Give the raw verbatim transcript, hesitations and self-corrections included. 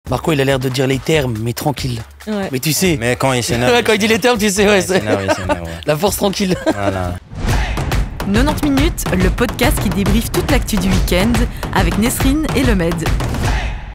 Marco, il a l'air de dire les termes, mais tranquille. Ouais. Mais tu sais, Mais quand il s'énerve. quand il dit les termes, tu sais, ouais, il c'est s'énerve, il s'énerve, ouais. la force tranquille. Voilà. quatre-vingt-dix minutes, le podcast qui débriefe toute l'actu du week-end avec Nesrine et Le Med.